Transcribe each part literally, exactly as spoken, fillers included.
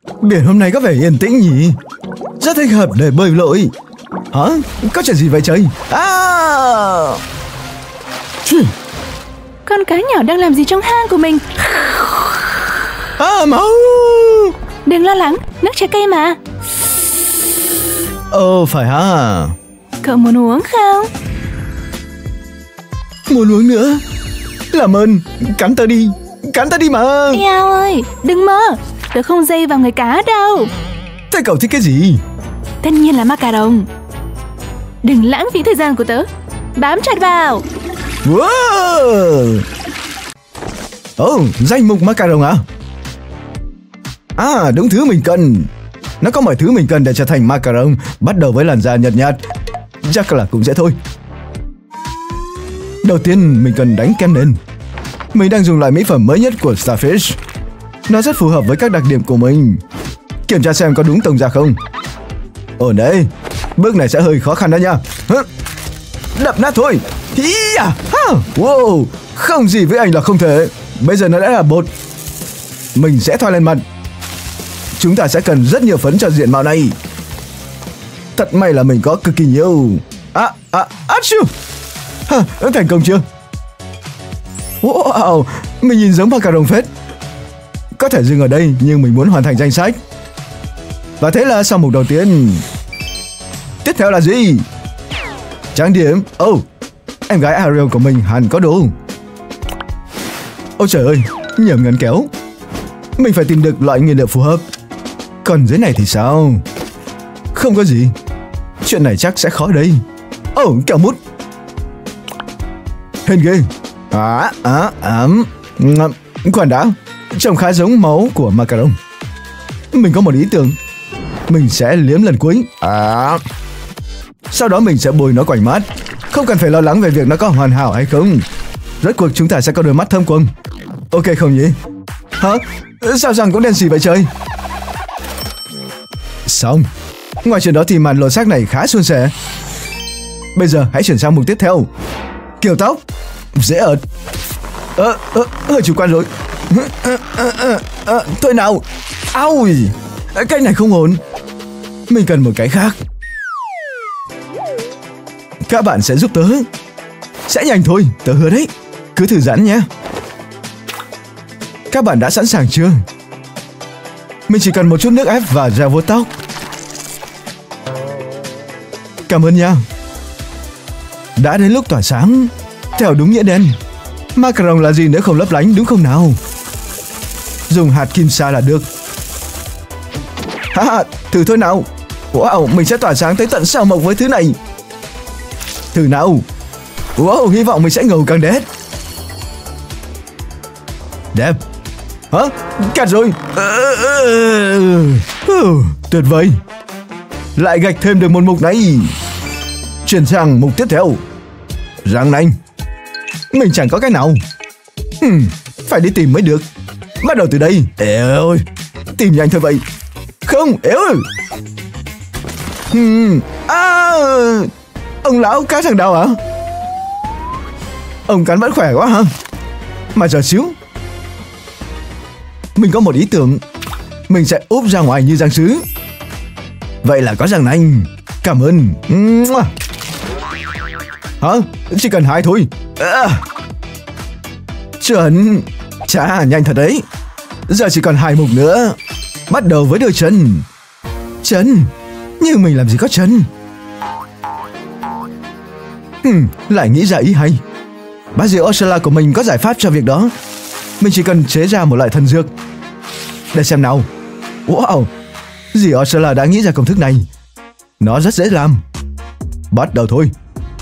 Biển hôm nay có vẻ yên tĩnh nhỉ? Rất thích hợp để bơi lội. Hả? Có chuyện gì vậy trời? À! Con cá nhỏ đang làm gì trong hang của mình? À, máu! Đừng lo lắng, nước trái cây mà. Ồ, phải hả? Cậu muốn uống không? Muốn uống nữa. Làm ơn, cắn tớ đi. Cắn tớ đi mà. Eo ơi, đừng mơ. Tớ không dây vào người cá đâu. Thế cậu thích cái gì? Tất nhiên là macaron. Đừng lãng phí thời gian của tớ. Bám chặt vào. Wow! Oh, danh mục macaron à? À, đúng thứ mình cần. Nó có mọi thứ mình cần để trở thành macaron. Bắt đầu với làn da nhợt nhạt. Chắc là cũng dễ thôi. Đầu tiên mình cần đánh kem nền. Mình đang dùng loại mỹ phẩm mới nhất của Starfish. Nó rất phù hợp với các đặc điểm của mình. Kiểm tra xem có đúng tông da không. Ổn đấy. Bước này sẽ hơi khó khăn đó nha. Đập nát thôi. Wow, không gì với anh là không thể. Bây giờ nó đã là bột. Mình sẽ thoa lên mặt. Chúng ta sẽ cần rất nhiều phấn cho diện mạo này. Thật may là mình có cực kỳ nhiều. À, à, à, chú. Hả, thành công chưa? Wow, mình nhìn giống macaron phết. Có thể dừng ở đây, nhưng mình muốn hoàn thành danh sách. Và thế là xong mục đầu tiên. Tiếp theo là gì? Trang điểm. Oh, em gái Ariel của mình hẳn có đủ. Ôi trời ơi, nhầm ngắn kéo. Mình phải tìm được loại nguyên liệu phù hợp. Còn dưới này thì sao? Không có gì. Chuyện này chắc sẽ khó đây. Oh, kẹo mút. Hên ghê. À, à, à. Khoan đã. Trông khá giống máu của macaron. Mình có một ý tưởng. Mình sẽ liếm lần cuối. À. Sau đó mình sẽ bôi nó quanh mắt. Không cần phải lo lắng về việc nó có hoàn hảo hay không. Rốt cuộc chúng ta sẽ có đôi mắt thâm quầng. Ok không nhỉ? Hả? Sao rằng cũng đen xì vậy trời? Xong. Ngoài chuyện đó thì màn lột xác này khá suôn sẻ. Bây giờ hãy chuyển sang mục tiếp theo. Kiểu tóc. Dễ ợt. Ơ, ơ, hơi chủ quan rồi. À, à, à, à, thôi nào. Aui, cái này không ổn. Mình cần một cái khác. Các bạn sẽ giúp tớ. Sẽ nhanh thôi, tớ hứa đấy. Cứ thư giãn nhé. Các bạn đã sẵn sàng chưa? Mình chỉ cần một chút nước ép và gel vuốt tóc. Cảm ơn nha. Đã đến lúc tỏa sáng. Theo đúng nghĩa đen. Macaron là gì nếu không lấp lánh, đúng không nào? Dùng hạt kim sa là được. Ha, thử thôi nào. Wow, mình sẽ tỏa sáng tới tận sao mộc với thứ này. Thử nào. Wow, hy vọng mình sẽ ngầu càng đẹp. Đẹp. Hả? Cắt rồi. Tuyệt vời. Lại gạch thêm được một mục này. Chuyển sang mục tiếp theo. Răng nanh. Mình chẳng có cái nào. hmm, Phải đi tìm mới được. Bắt đầu từ đây. Eo ơi, tìm nhanh thôi vậy. Không, eo ơi. hmm. À, ông lão cá thằng đào hả? Ông cắn vẫn khỏe quá hả? Mà chờ xíu. Mình có một ý tưởng. Mình sẽ úp ra ngoài như răng sứ. Vậy là có răng nanh. Cảm ơn. Hả? Chỉ cần hai thôi. À. Chuẩn. Chà, nhanh thật đấy. Giờ chỉ còn hai mục nữa. Bắt đầu với đôi chân. Chân? Nhưng mình làm gì có chân. hmm, Lại nghĩ ra ý hay. Bác sĩ Ursula của mình có giải pháp cho việc đó. Mình chỉ cần chế ra một loại thần dược. Để xem nào. Wow, dì Ursula đã nghĩ ra công thức này. Nó rất dễ làm. Bắt đầu thôi.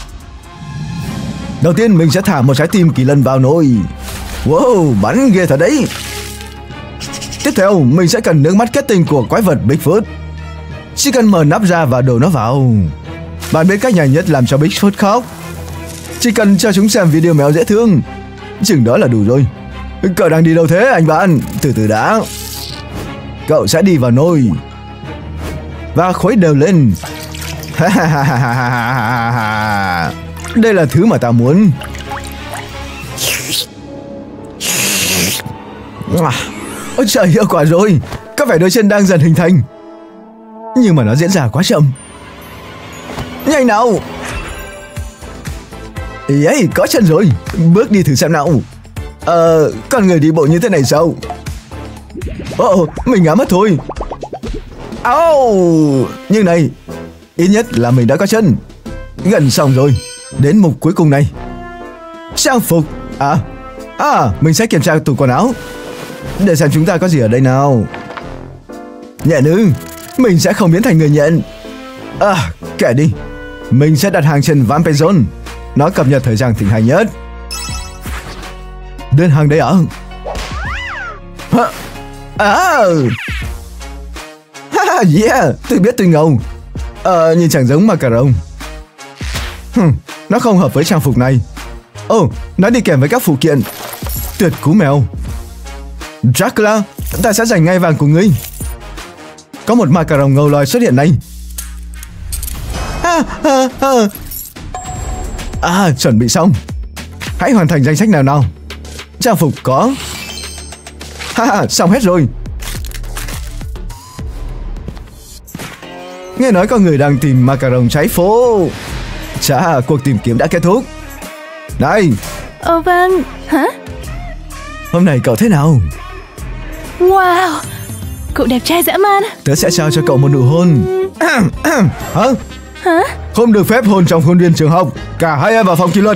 Đầu tiên mình sẽ thả một trái tim kỳ lân vào nồi. Wow, bắn ghê thật đấy. Tiếp theo mình sẽ cần nước mắt kết tinh của quái vật Bigfoot. Chỉ cần mở nắp ra và đổ nó vào. Bạn biết cách nhanh nhất làm cho Bigfoot khóc. Chỉ cần cho chúng xem video mèo dễ thương. Chừng đó là đủ rồi. Cậu đang đi đâu thế anh bạn? Từ từ đã. Cậu sẽ đi vào nồi và khuấy đều lên. Đây là thứ mà ta muốn. Ôi trời, hiệu quả rồi. Có vẻ đôi chân đang dần hình thành, nhưng mà nó diễn ra quá chậm. Nhanh nào! Ý ấy, có chân rồi. Bước đi thử xem nào. Ờ, con người đi bộ như thế này sao? Ồ, mình ngã mất thôi. Ау! Nhưng này, ít nhất là mình đã có chân. Gần xong rồi. Đến mục cuối cùng này. Trang phục. À, à, mình sẽ kiểm tra tủ quần áo để xem chúng ta có gì ở đây nào. Nhẹ nữ, mình sẽ không biến thành người nhện. À, kệ đi. Mình sẽ đặt hàng trên Vampezone. Nó cập nhật thời gian thịnh hành nhất. Đơn hàng đây ạ. À, yeah, tôi biết tôi ngầu. Ờ, nhìn chẳng giống macaron. Hm, nó không hợp với trang phục này. Ồ, oh, nó đi kèm với các phụ kiện. Tuyệt cú mèo. Dracula, ta sẽ giành ngai vàng của ngươi. Có một macaron ngầu lòi xuất hiện này. À, à, à. à, chuẩn bị xong. Hãy hoàn thành danh sách nào nào. Trang phục có. Ha, xong hết rồi. Nghe nói có người đang tìm macaron cháy phố. Chà, cuộc tìm kiếm đã kết thúc. Này. Ồ vâng. Hả? Hôm nay cậu thế nào? Wow, cậu đẹp trai dã man. Tớ sẽ trao cho cậu một nụ hôn. Hả? Hả? Không được phép hôn trong khuôn viên trường học. Cả hai em vào phòng kỷ luật.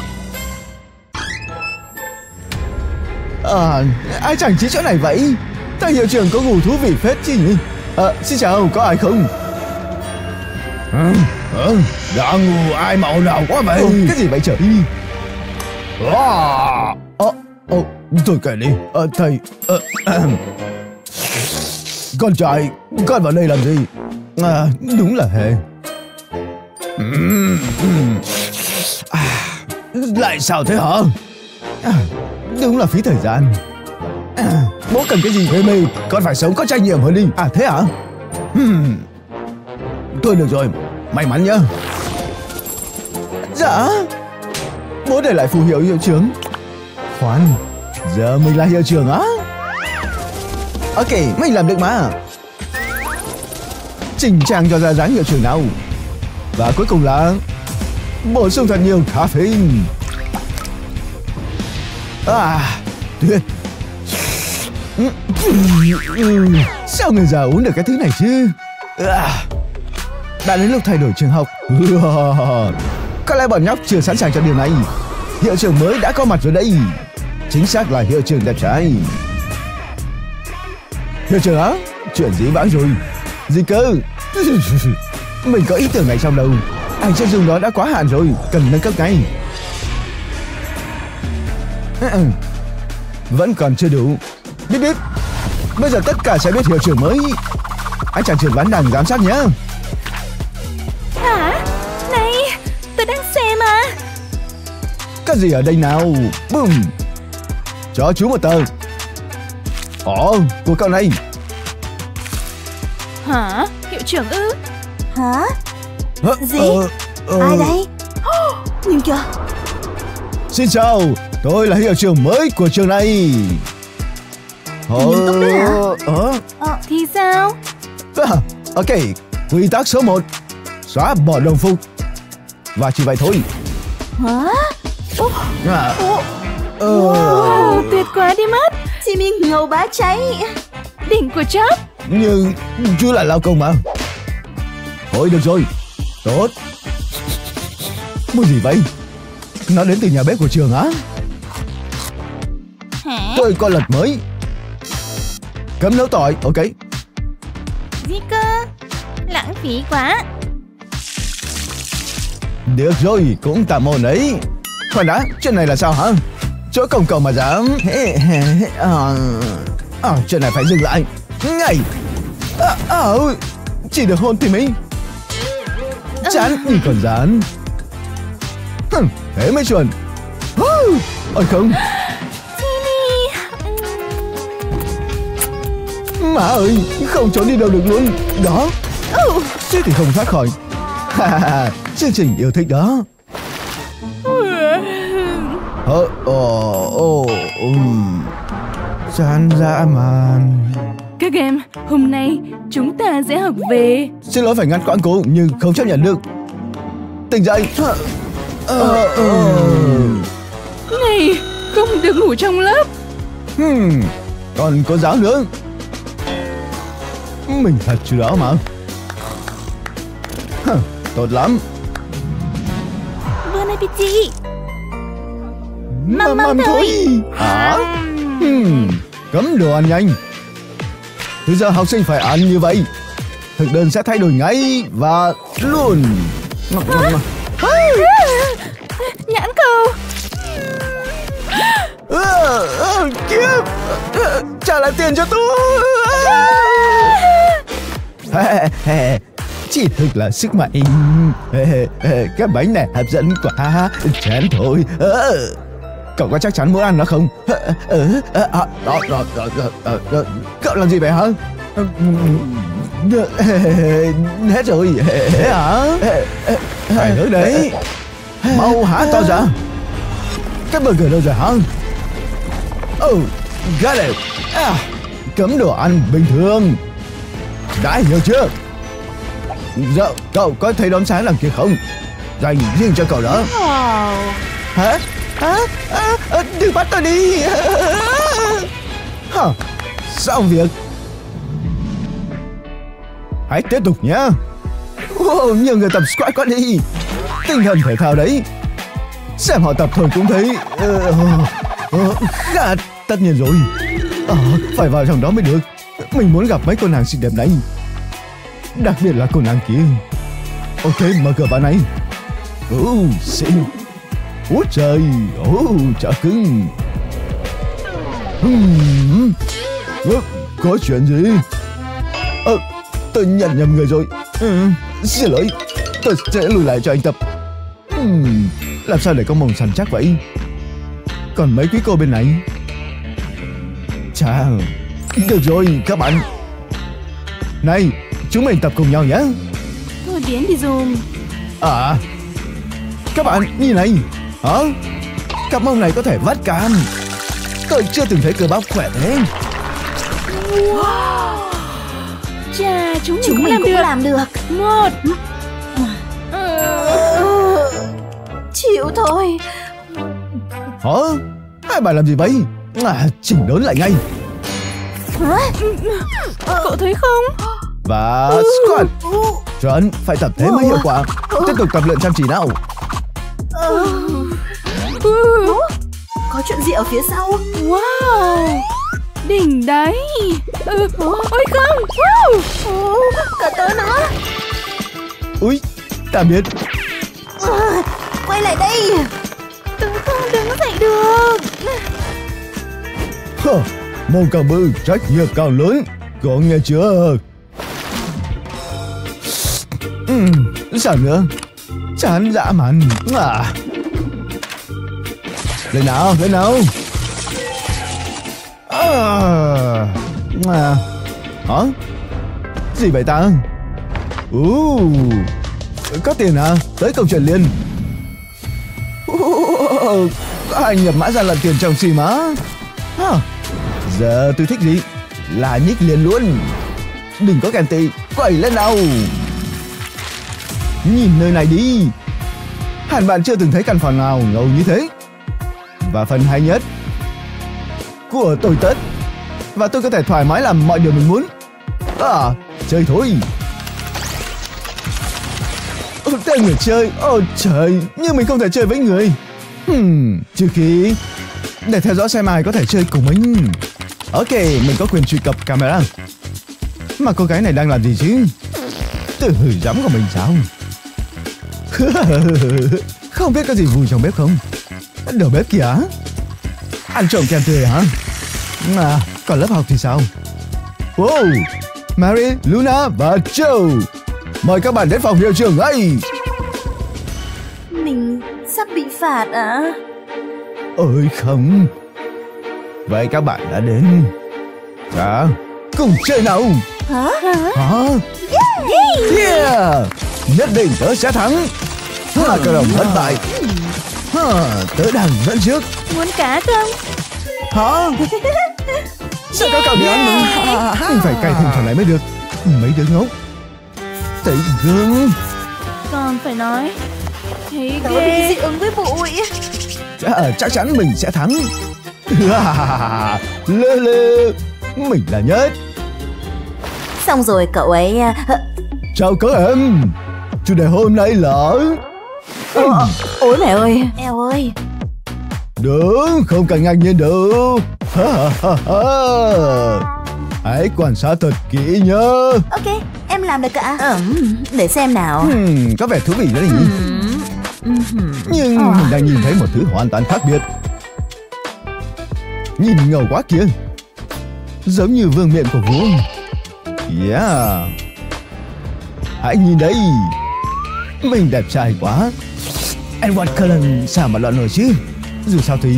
À, ai chẳng chỉ chỗ này vậy? Thầy hiệu trưởng có ngủ thú vị phết chứ nhỉ? À, xin chào, có ai không? À, à, đã ngủ ai mà ồn ào quá vậy? Ồ, cái gì vậy trời? À, Ồ, ồ, thôi kệ đi. À, thầy, à, à. Con trai, con vào đây làm gì? À, đúng là hề. um, um. À, lại sao thế hả? À, đúng là phí thời gian. À, bố cần cái gì? Ê mày, con phải sống có trách nhiệm hơn đi. À thế hả? Hmm. Thôi được rồi, may mắn nhá. Dạ. Bố để lại phù hiệu hiệu trưởng. Khoan, giờ mình là hiệu trưởng á. Ok, mình làm được mà. Chỉnh trang cho ra dáng hiệu trưởng nào. Và cuối cùng là bổ sung thật nhiều caffeine. À, tuyệt. Sao người già uống được cái thứ này chứ? À, đã đến lúc thay đổi trường học. Có lẽ bọn nhóc chưa sẵn sàng cho điều này. Hiệu trưởng mới đã có mặt rồi đây. Chính xác là hiệu trưởng đẹp trai. Hiệu trưởng á? Chuyện gì vãng rồi? Gì cơ? Mình có ý tưởng này trong đầu. Ảnh chân dung đó đã quá hạn rồi, cần nâng cấp ngay. Vẫn còn chưa đủ. Bíp bíp. Bây giờ tất cả sẽ biết hiệu trưởng mới. Anh chàng trưởng ván đằng giám sát nhé. Hả? Này, tôi đang xem mà. Cái gì ở đây nào? Boom. Cho chú một tờ. Ồ, của cậu này. Hả? Hiệu trưởng ư? Hả? Hả? Gì? Ờ, ờ... Ai đây? Nhìn kìa. Xin chào, tôi là hiệu trưởng mới của trường này. Nghiêm túc đấy hả? Ờ, Ờ, thì sao? à, ok, quy tắc số một. Xóa bỏ đồng phục. Và chỉ vậy thôi. Hả? Ủa? À, Ủa? ờ, Wow, tuyệt quá đi mất. Chị Miên ngầu bá cháy. Đỉnh của chóp. nhưng chú lại lao công mà. Thôi được rồi. Tốt. Mùi gì vậy? Nó đến từ nhà bếp của trường á? Hả? Tôi có lật mới. Cấm nấu tỏi, ok. Gì cơ? Lãng phí quá. Được rồi, cũng tạm ổn đấy. Khoan đã, chuyện này là sao hả? Chỗ công cộng mà dám. À, à, chuyện này phải dừng lại. Ngay. À, à, chỉ được hôn thì mình. Chán như còn dán. Hừm, thế mới chuẩn. Ôi không. Má ơi, không trốn đi đâu được luôn. Đó. Suýt thì không thoát khỏi. Chương trình yêu thích đó. Ờ, ồ, ồ, ừm. Chán dã man. Cực game, hôm nay chúng ta sẽ học về... Xin lỗi phải ngăn cản cô nhưng không chấp nhận được. Tỉnh dậy. Ờ, ờ. Này, không được ngủ trong lớp. Hmm, còn có giáo nữa. Mình thật chú đáo mà. Hả, tốt lắm. Bon appétit. Măm măm thôi. Hả? Hmm, cấm đồ ăn nhanh. Từ giờ học sinh phải ăn như vậy. Thực đơn sẽ thay đổi ngay và luôn. Nhãn cầu. À, à, kiếp à, trả lại tiền cho tôi. À, à, chỉ thực là sức mạnh. À, à, cái bánh này hấp dẫn quá. Chán thôi. À, cậu có chắc chắn muốn ăn nó không? À, à, à, à, đó, đó, đó, đó, đó, đó. Cậu làm gì vậy hả? Hết rồi. Hết hả? Hài hước đấy. Mau hả to ra. Cái burger đâu rồi hả? Oh, got it. À, cấm đồ ăn bình thường. Đã hiểu chưa? Dạ, cậu có thấy đón sáng đằng kia không? Dành riêng cho cậu đó. Wow. Hả? Hả? À, à, đừng bắt tôi đi. Hả? Xong việc. Hãy tiếp tục nhé. Wow, nhiều người tập squat quá đi. Tinh thần thể thao đấy. Xem họ tập thôi cũng thấy uh, uh, uh, tất nhiên rồi. uh, Phải vào trong đó mới được. Mình muốn gặp mấy cô nàng xinh đẹp này. Đặc biệt là cô nàng kia. Ok, mở cửa vào này. Ồ, uh, xinh. Ôi trời. Ồ, uh, chả cưng. hmm. uh, Có chuyện gì? Ờ, uh, tôi nhận nhầm người rồi. uh, Xin lỗi. Tôi sẽ lùi lại cho anh tập. Hmm, làm sao để có mông săn chắc vậy? Còn mấy quý cô bên này. Chà, được rồi các bạn. Này, chúng mình tập cùng nhau nhé. Thôi biến đi dùm. À, các bạn nhìn này. Hả? Cặp mông này có thể vắt cam. Tôi chưa từng thấy cơ bắp khỏe thế. Wow. Chà, chúng mình Chúng cũng mình làm cũng được. làm được. Một. Chịu thôi. Hả? Hai bạn làm gì vậy? À, chỉnh đốn lại ngay. Hả? Cậu thấy không? Và squat. Chuẩn, phải tập thế mới hiệu quả. Tiếp tục tập luyện chăm chỉ nào. Có chuyện gì ở phía sau? Wow, đỉnh đấy. Ừ. Ôi không. Wow. Cả tớ nữa. Úi, tạm biệt. À, quay lại đây. Tớ không đứng dậy được. Hờ, mông càng bự, trách nhiệm càng lớn. Có nghe chưa? Ừm, sao nữa? Chán dã man. À. Lên nào, lên nào. À. À. Hả? Gì vậy ta? Uh. Có tiền à? Tới câu chuyện liền. Uh. Có ai nhập mã ra lận tiền trong xì má? À. Giờ tôi thích gì? Là nhích liền luôn. Đừng có ghen tị, quẩy lên nào. Nhìn nơi này đi. Hẳn bạn chưa từng thấy căn phòng nào ngầu như thế. Và phần hay nhất của tôi tất. Và tôi có thể thoải mái làm mọi điều mình muốn. À, chơi thôi. Ồ, tên người chơi. Ồ trời, nhưng mình không thể chơi với người. Hmm, trừ khi để theo dõi xem ai có thể chơi cùng mình. Ok, mình có quyền truy cập camera. Mà cô gái này đang làm gì chứ? Tự hử giấm của mình sao? Không biết có gì vui trong bếp không? Đầu bếp kìa. Ăn trộm kem tươi hả? À, còn lớp học thì sao? Wow, Mary, Luna và Joe, mời các bạn đến phòng hiệu trưởng ngay. Mình sắp bị phạt à? Ôi không. Vậy các bạn đã đến. Dạ, cùng chơi nào. Hả? Hả? Yeah, nhất định tớ sẽ thắng. Hà cờ đồng thất bại. Hả, tớ đang dẫn trước. Muốn cá không? Hả? Sao có cậu đi ăn mình? Phải cày thêm trò này mới được. Mấy đứa ngốc. Thấy gớm. Còn phải nói. Thấy Tớ bị ghê. dị ứng với bụi. Chắc, chắc chắn mình sẽ thắng. Lê lê. Mình là nhất. Xong rồi cậu ấy... à, Chào các em. Chủ đề hôm nay là... Ồ, ôi mẹ ơi. Eo ơi. Đúng, không cần ngạc nhiên đâu. Hãy quan sát thật kỹ nhớ. Ok, em làm được cả. Ừm, để xem nào. Hmm, có vẻ thú vị đấy nhỉ. Ừm, ừm. Nhưng Ờ. mình đang nhìn thấy một thứ hoàn toàn khác biệt. Nhìn ngầu quá kìa. Giống như vương miện của vua. Yeah. Hãy nhìn đây. Mình đẹp trai quá. Edward Cullen sao mà loạn nổi chứ. Dù sao thì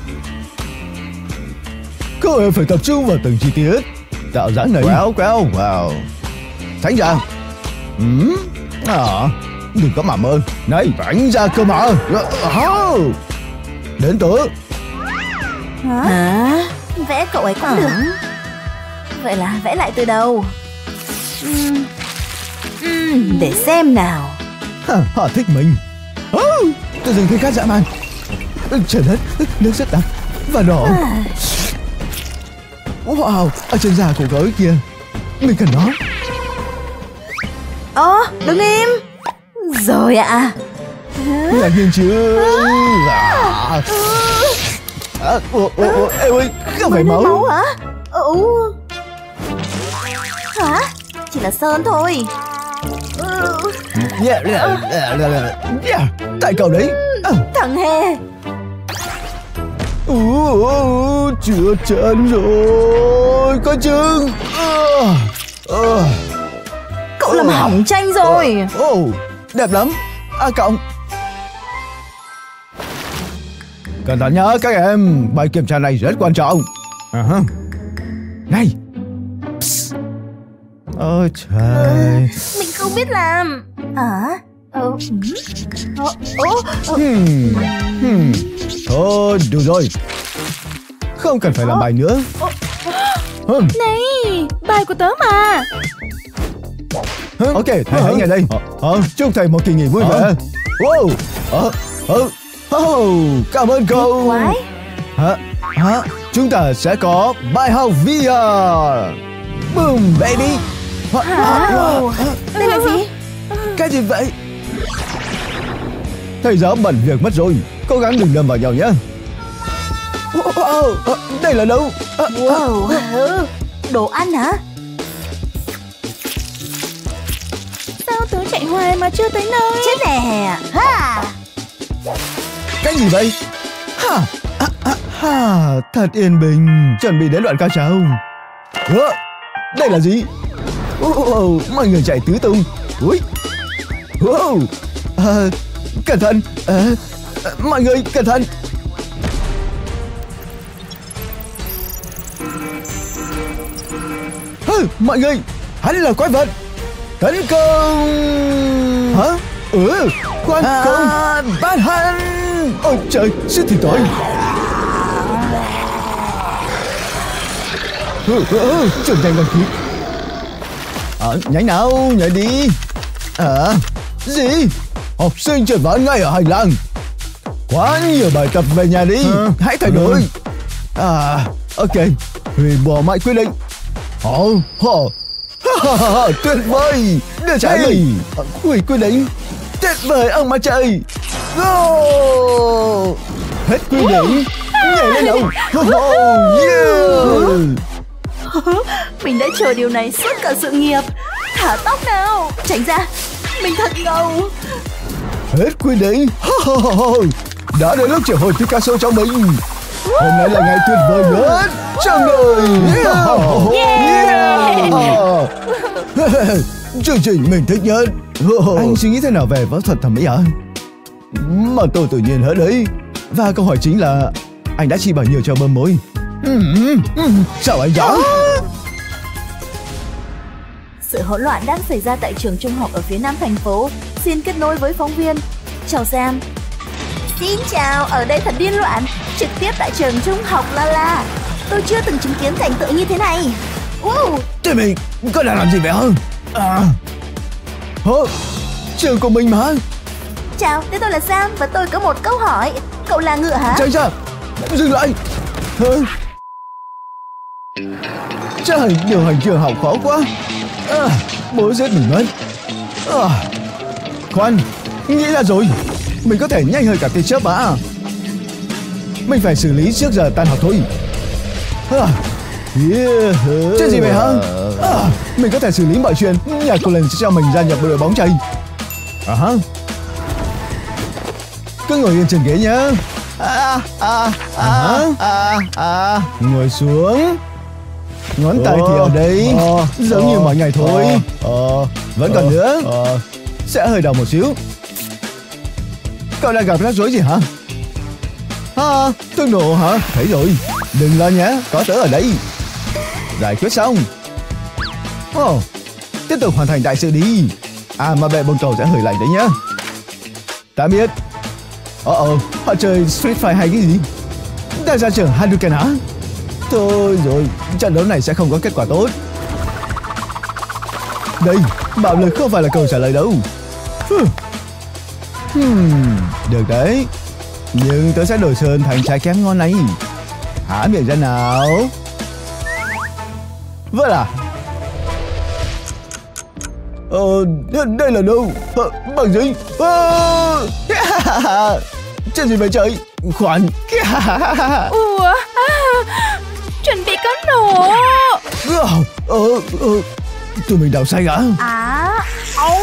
các em phải tập trung vào từng chi tiết. Tạo dáng này. Wow, wow, wow. Tránh ra. Ừ. À, đừng có mảm ơn. Này, tránh ra cơ mà. Đến tớ. Hả? Hả? Vẽ cậu ấy cũng được. Vậy là vẽ lại từ đầu. Ừm. Ừm, để xem nào. Hả, họ thích mình. Oh, tự dưng thấy khát dã man. Trời đất, nước rất đặc và đỏ. À, Wow, ở trên da của gấu kia. Mình cần nó. Ồ, đứng im. Rồi ạ. Ngạc nhiên chưa? À, à, ồ, ồ, ồ, em ơi, không phải máu. Máu hả? Ừ. Hả? Chỉ là sơn thôi. Ừ. Yeah, yeah, yeah, yeah, yeah. Tại cậu đấy. À. Thằng hề. Ồ, ồ, chưa chân rồi. Có chừng. À, à. Cậu làm hỏng tranh rồi. Ồ, oh, đẹp lắm. A cộng. Cẩn thận nhớ các em. Bài kiểm tra này rất quan trọng. Uh-huh. Này. Psst. Ôi trời. Mình không biết làm. Hả? Ờ. Ồ, ồ, ồ. Hmm. Hmm. Thôi đủ rồi. Không cần phải làm bài nữa. Hmm. Này, bài của tớ mà. Hmm. Ok, thầy hãy nghe đây. Ờ, chúc thầy một kỳ nghỉ vui vẻ. Wow. Ờ, ờ, oh, cảm ơn cậu. Quái. Hả? Hả? Chúng ta sẽ có bài học vê rờ. Boom baby. Wow. Đây là gì? Cái gì vậy? Thầy giáo bận việc mất rồi. Cố gắng đừng đâm vào nhau nhé. Wow, đây là đâu? Wow. Ừ. Đồ ăn hả? Sao tớ chạy hoài mà chưa tới nơi? Chết nè. Ha. Cái gì vậy? Ha, à, à, ha, thật yên bình. Chuẩn bị đến đoạn cao trào. Ủa, đây là gì? Oh, mọi người chạy tứ tung. Ui. Wow. À, cẩn thận. À, mọi người cẩn thận. Hừ, mọi người, hắn là quái vật. Tấn công. Hả? Ừ, quan À. công. Bắt hắn. Ôi trời, giết thì tội. Ừ, ừ, ừ, trưởng thành còn kịp. Ờ, nhảy nào, nhảy đi. À, gì? Học sinh trượt ván ngay ở hành lang. Quá nhiều bài tập về nhà đi. À, hãy thay đổi. Ừ. À, ok. Hủy bỏ mọi quyết định. Ồ, hổ. Tuyệt vời. Đưa trái đi. Hủy quyết định. Tuyệt vời ông mà trời. Go. Hết quyết định. Nhảy lên nào. Oh, yeah. Mình đã chờ điều này suốt cả sự nghiệp. Thả tóc nào. Tránh ra. Mình thật ngầu. Hết quyết định. Đã đến lúc triệu hồi Picasso cho mình. Hôm nay là ngày tuyệt vời nhất trong đời. Yeah. Yeah. Chương trình mình thích nhất. Anh suy nghĩ thế nào về võ thuật thẩm mỹ ạ? Mà tôi tự nhiên hết đấy. Và câu hỏi chính là anh đã chi bao nhiêu cho bơm môi? Sao anh dám? Sự hỗn loạn đang xảy ra tại trường trung học ở phía nam thành phố. Xin kết nối với phóng viên. Chào Sam. Xin chào, ở đây thật điên loạn. Trực tiếp tại trường trung học La La. Tôi chưa từng chứng kiến cảnh tượng như thế này. uh. Timmy, có đang làm gì vậy hả? À. Hả? Trường của mình mà. Chào, tên tôi là Sam và tôi có một câu hỏi. Cậu là ngựa hả? Chạy ra, dừng lại. Hả? Trời, điều hành trường học khó quá. À, bố giết mình mất. À, khoan, nghĩ ra rồi. Mình có thể nhanh hơn cả tia chớp mà. Mình phải xử lý trước giờ tan học thôi. À, yeah. Chuyện gì vậy hả? À, mình có thể xử lý mọi chuyện. Nhà cô lần sẽ cho mình gia nhập đội bóng chày. À hả? Cứ ngồi yên trên ghế nhá. À, à, à, à, à. Ngồi xuống. Ngón tay thì ở đây. Ờ, giống ờ, như mọi ngày thôi. Ờ, vẫn còn ờ, nữa. Ờ. Sẽ hơi đau một xíu. Cậu đang gặp rắc rối gì hả? À, tương độ hả? Thấy rồi. Đừng lo nhé, có tớ ở đây. Giải quyết xong. Ồ, oh, tiếp tục hoàn thành đại sự đi. À mà bệ bồn cầu sẽ hơi lạnh đấy nhá. Tạm biệt. Ồ ồ, họ chơi Street Fighter hay cái gì? Đại gia trưởng Hadouken hả? Thôi rồi, trận đấu này sẽ không có kết quả tốt. Đây, bạo lực không phải là câu trả lời đâu. Hmm, được đấy. Nhưng tớ sẽ đổi sơn thành trái kém ngon này. Há miệng ra nào. Vậy à? Ờ, đây là đâu? Ờ, bằng gì? Ờ, chuyện gì vậy trời? Khoan. Ủa, à, chuẩn bị có nổ. Ờ, ờ, ờ, tụi mình đào xanh à? À, ấu.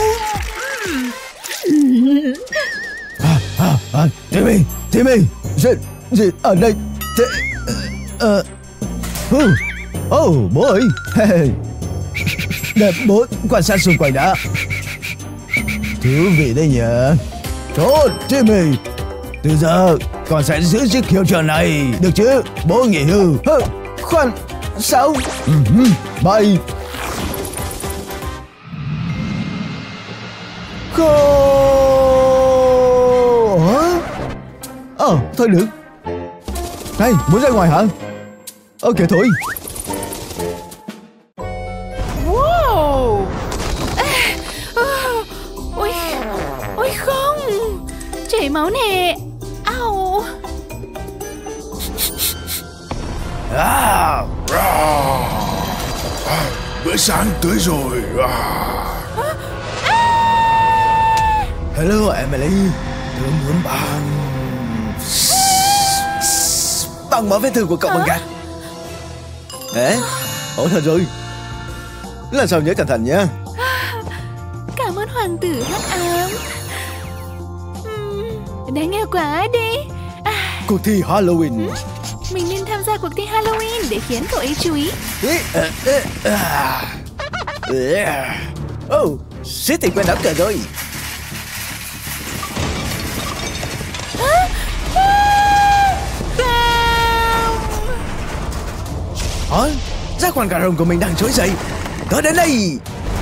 À, à, à, Timmy, Timmy, gì, gì ở đây? Thế, ờ, uh, oh, bố ơi, hey. Để bố quan sát xung quanh đã. Thú vị đấy nhỉ. Tốt, Timmy. Từ giờ con sẽ giữ chiếc hiệu trưởng này, được chứ? Bố nghỉ hưu. Hơ, khoan, sao? Uh-huh. Bye. Khô. Hả? Ờ, thôi được. Này, muốn ra ngoài hả? Ok thôi. Wow. À, oh, ôi, ôi không, chảy máu nè. Au. À, à, à, bữa sáng tới rồi. À. Hello Emily, tôi muốn bằng bằng máu vết thương của cậu bằng gạt. Ê, ổn thật rồi. Lần sau nhớ cẩn thận nhé. Cảm ơn hoàng tử hắc ám. Uhm, đáng nghe quá đi. À, cuộc thi Halloween. Ừ, mình nên tham gia cuộc thi Halloween để khiến cậu ấy chú ý. Oh, suýt thì quên đóng cờ rồi. Hả? Giác quan cà rồng của mình đang trỗi dậy. Tớ đến đây.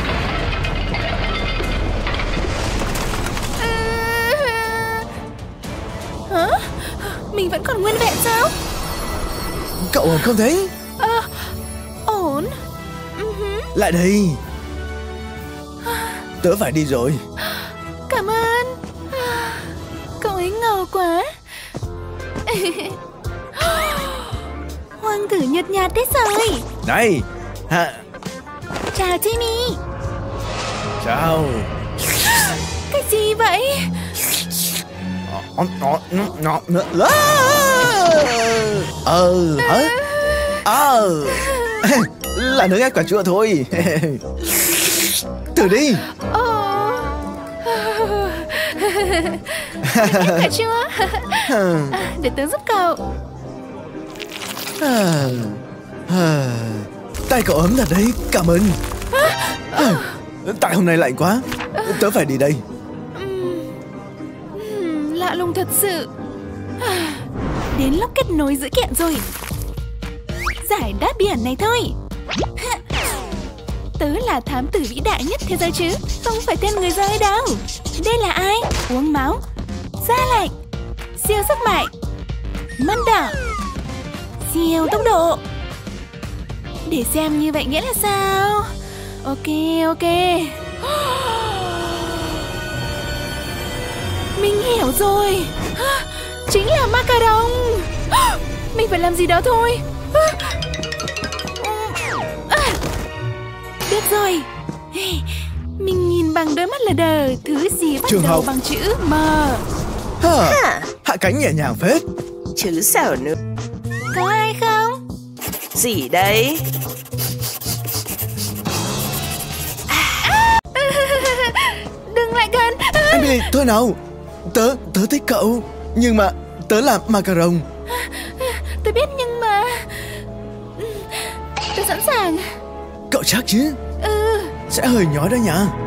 Hả? Mình vẫn còn nguyên vẹn sao? Cậu không thấy? À, ổn. Uh-huh. Lại đây. Tớ phải đi rồi. Cảm ơn. Cậu ấy ngầu quá. Hoàng tử nhợt nhạt đấy rồi. Này ha. Chào Timmy. Chào. Cái gì vậy? Ờ hả? Ờ là nước ép quả chua thôi. Thử đi. Quả chua. À, để tớ giúp cậu. À, à, tay cậu ấm thật đấy, cảm ơn. À, tại hôm nay lạnh quá, tớ phải đi đây. uhm, Lạ lùng thật sự. À, đến lúc kết nối dữ kiện rồi. Giải đáp biển này thôi. Tớ là thám tử vĩ đại nhất thế giới chứ, không phải tên người rơi đâu. Đây là ai? Uống máu, da lạnh, siêu sức mạnh, măn đỏ, siêu tốc độ, Để xem như vậy nghĩa là sao. Ok, ok. Mình hiểu rồi. Chính là macaron. Mình phải làm gì đó thôi. Biết rồi. Mình nhìn bằng đôi mắt lờ đờ thứ gì bắt Trường đầu học. bằng chữ M. Ha, hạ cánh nhẹ nhàng phết. Chứ sao nữa. Có ai không? Gì đấy? Đừng lại gần. Emily, thôi nào. Tớ, tớ thích cậu. Nhưng mà tớ là macaron. Tôi biết nhưng mà tôi sẵn sàng. Cậu chắc chứ? Ừ. Sẽ hơi nhói đó nha.